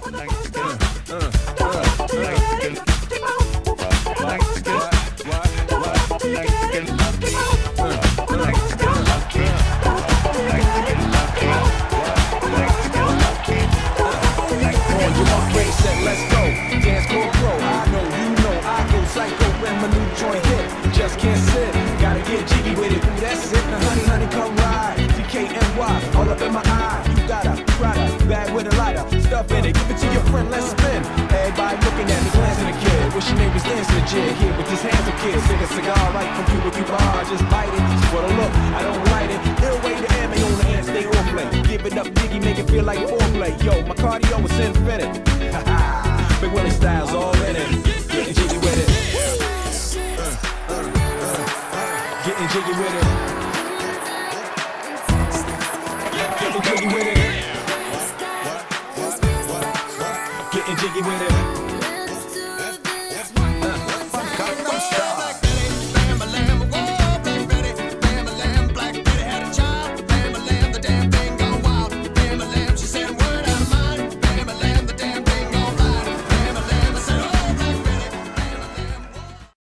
Let's go, dance core pro. I know, you know, I go psycho when my new joint hit. Just can't sit, gotta get jiggy with it. Ooh, that's it, now honey, honey, come ride. DKNY, all up in my eye. You got a rider, bag with a lighter, stuff in it. Give it to your friend, let's spin. Everybody looking at me, glancing at the kid. Wish your name was dancing a jig here with his hands of kids. Take a cigar right from Cuba Cuba, just bite it. For the look, I don't light it. Ill way to ammo on the hand, stay on play. Give it up, Diggy, make it feel like foreplay. Yo, my cardio is infinite. Big Willie Styles all in it. Getting jiggy with it. Getting jiggy with it. Getting jiggy with it. Getting jiggy with it.